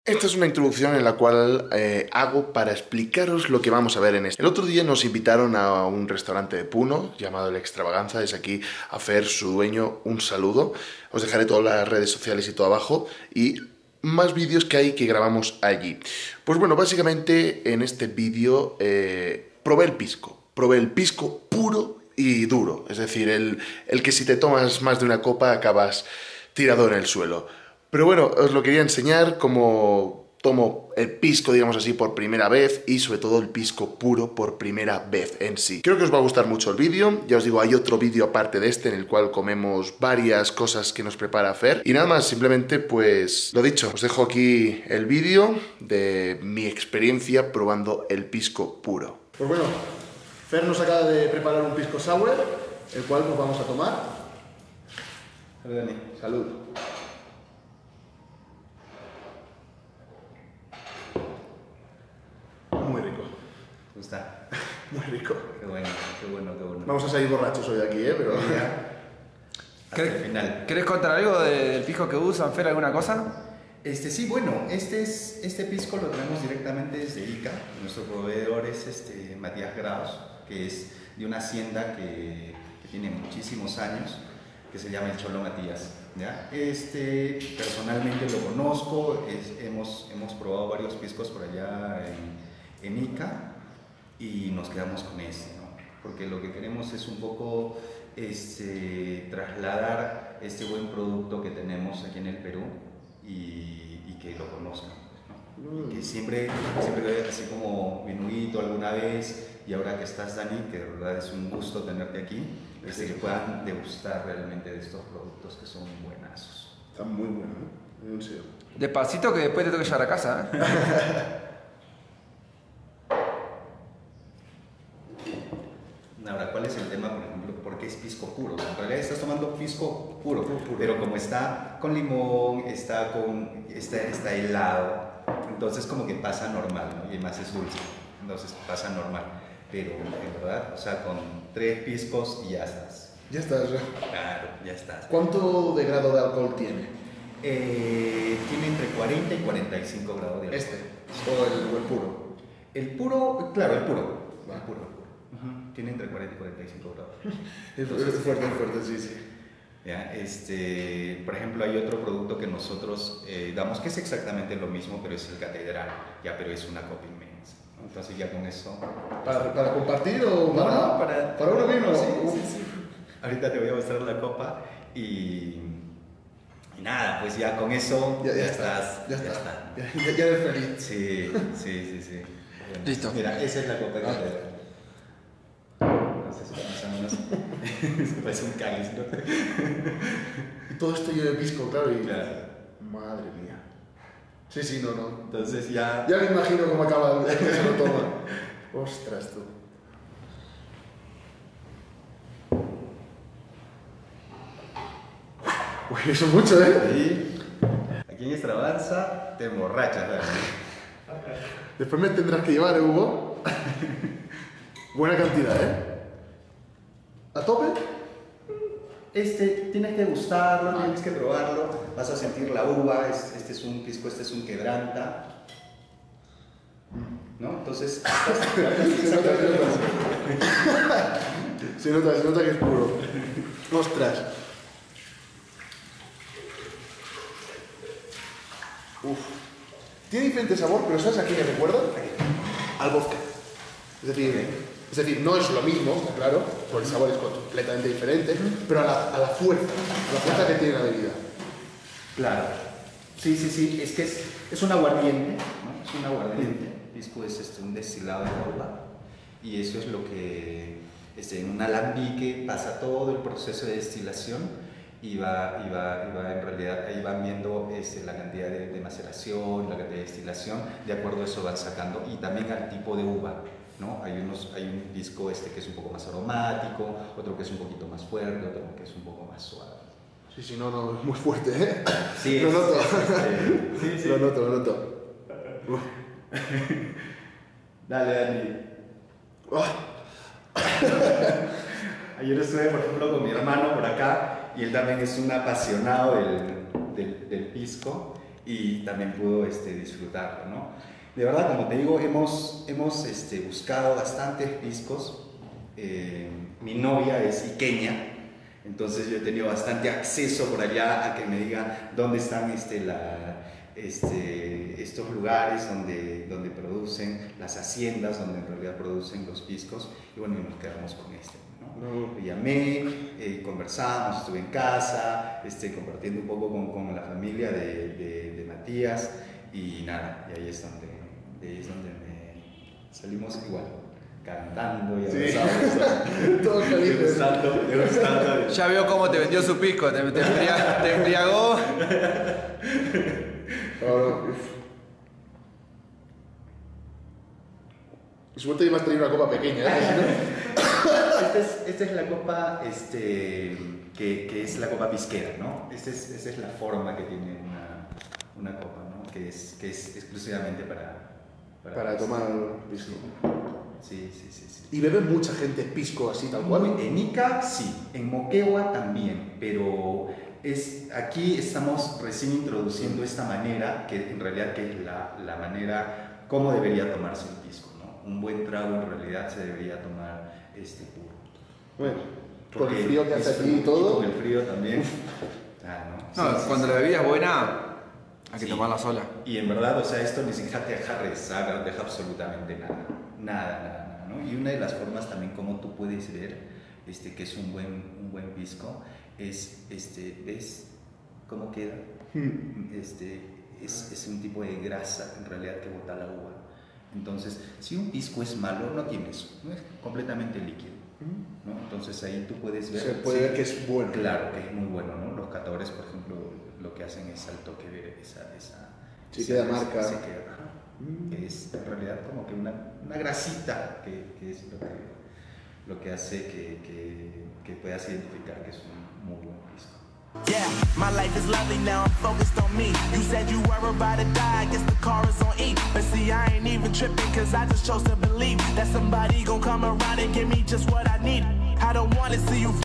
Esta es una introducción en la cual hago para explicaros lo que vamos a ver en este. El otro día nos invitaron a un restaurante de Puno llamado El Extravaganza. Es aquí a Fer, su dueño, un saludo. Os dejaré todas las redes sociales y todo abajo y más vídeos que hay que grabamos allí. Pues bueno, básicamente en este vídeo probé el pisco. Probé el pisco puro y duro. Es decir, el que si te tomas más de una copa acabas tirado en el suelo. Pero bueno, os lo quería enseñar cómo tomo el pisco, digamos así, por primera vez y sobre todo el pisco puro por primera vez en sí. Creo que os va a gustar mucho el vídeo. Ya os digo, hay otro vídeo aparte de este en el cual comemos varias cosas que nos prepara Fer. Y nada más, simplemente pues lo dicho, os dejo aquí el vídeo de mi experiencia probando el pisco puro. Pues bueno, Fer nos acaba de preparar un pisco sour, el cual pues vamos a tomar. Salud, Dani. Salud. Muy rico. ¿Cómo está? Muy rico. Qué bueno, qué bueno, qué bueno. Vamos a salir borrachos hoy aquí, pero... Hasta el final. ¿Querés contar algo del pisco que usan, Fer, alguna cosa? Sí, bueno, este pisco lo traemos directamente desde Ica. Nuestro proveedor es Matías Graus, que es de una hacienda que tiene muchísimos años, que se llama el Cholo Matías, ¿ya? Personalmente lo conozco, hemos probado varios piscos por allá en Ica y nos quedamos con ¿no? Porque lo que queremos es un poco trasladar este buen producto que tenemos aquí en el Perú y que lo conozcan, ¿no? Y que siempre así como vinudito alguna vez, y ahora que estás, Dani, que de verdad es un gusto tenerte aquí, que puedan degustar realmente de estos productos que son buenazos. Está muy bueno, ¿eh? En serio. Despacito que después te tengo que llevar a casa, ¿eh? Ahora, ¿cuál es el tema, por ejemplo? ¿Por qué es pisco puro? En realidad estás tomando pisco puro, pero como está con limón, está helado, entonces como que pasa normal, ¿no? Y además es dulce, entonces pasa normal. Pero en verdad, o sea, con 3 piscos y ya estás. Ya estás, ¿eh? Claro, ya estás. ¿Cuánto de grado de alcohol tiene? Tiene entre 40 y 45 grados de alcohol. ¿O el puro? El puro, claro, el puro. Va. El puro. Tiene entre 40 y 45 grados. Es fuerte, sí, sí. ¿Ya? Por ejemplo, hay otro producto que nosotros damos que es exactamente lo mismo, pero es el Catedral, ya, pero es una copa inmensa, ¿no? Entonces ya con eso... ¿Para compartir o para uno mismo? Sí. Ahorita te voy a mostrar la copa y nada, pues ya con eso ya estás. Ya está. Ya eres feliz. Sí. Bueno, Listo. Mira, esa es la copa de Catedral. Más o menos. Parece un cáliz, ¿no? Y todo esto lleno de pisco, claro, y... Claro. Madre mía. Sí, no. Entonces ya... Ya me imagino cómo acaba el que se lo toma. Ostras, tú. Uy, eso es mucho, ¿eh? Ahí, aquí en Extravaganza te emborrachas, ¿verdad? Después me tendrás que llevar, Hugo. Buena cantidad, ¿eh? ¿A tope? Tienes que gustarlo, tienes que probarlo, vas a sentir la uva, este es un pisco, este es un quebranta, ¿no? Entonces, Se nota que es puro. Ostras. Uf. Tiene diferente sabor, pero ¿sabes a qué me recuerda? Al vodka. Es decir, no es lo mismo, está claro, porque el sabor es completamente diferente, pero a la fuerza que tiene la bebida. claro, sí, es que es un aguardiente, ¿no? Es un aguardiente, el pisco es un destilado de uva, y eso es lo que en un alambique pasa todo el proceso de destilación y va en realidad, ahí van viendo la cantidad de maceración, la cantidad de destilación, de acuerdo a eso van sacando, y también al tipo de uva, ¿no? Hay un pisco que es un poco más aromático, otro que es un poquito más fuerte, otro que es un poco más suave. Sí, no, es muy fuerte, ¿eh? Sí, lo noto. Sí. Lo noto. Dale, Dani. Oh. Ayer estuve, por ejemplo, con mi hermano por acá y él también es un apasionado del pisco y también pudo disfrutarlo, ¿no? De verdad, como te digo, hemos buscado bastantes piscos. Mi novia es iqueña, entonces yo he tenido bastante acceso por allá a que me diga dónde están estos lugares donde producen, las haciendas donde en realidad producen los piscos, y bueno, nos quedamos con ¿no? Le llamé, conversamos, estuve en casa, compartiendo un poco con la familia de Matías, y nada, y ahí es donde salimos igual, cantando y abrazando. Todos felices. Degustando. Ya veo cómo te vendió su pisco, te embriagó. Suerte que me has traído una copa pequeña, ¿eh? Esta es la copa que es la copa pisquera, ¿no? Esa es la forma que tiene una copa, ¿no? Que es exclusivamente para tomar pisco. Sí. ¿Y bebe mucha gente pisco así tal cual? En Ica sí, en Moquegua también, pero aquí estamos recién introduciendo esta manera, que en realidad que es la manera como debería tomarse el pisco, ¿no? Un buen trago en realidad se debería tomar puro. Bueno, con el frío que hace aquí y todo. Con el frío también. Cuando la bebida es buena, hay que tomarla sola. Y en verdad, o sea, esto ni siquiera te deja rezar, no deja absolutamente nada, ¿no? Y una de las formas también como tú puedes ver que es un buen pisco es, ¿ves cómo queda? Es un tipo de grasa en realidad que bota la uva. Entonces, si un pisco es malo, no tiene eso, no es completamente líquido, ¿no? Entonces ahí tú puedes ver... Se puede ver que es bueno. Claro, que es muy bueno, ¿no? Los catadores, por ejemplo, lo que hacen es al toque ver sí, queda marca. Que es en realidad como que una grasita que es lo que hace que puedas identificar que es un muy buen pisco. Yeah, my life is lovely now, I'm focused on me. You said you were about to die, I guess the car is on E. But see, I ain't even tripping, cause I just chose to believe that somebody gon' come around and give me just what I need. I don't wanna see you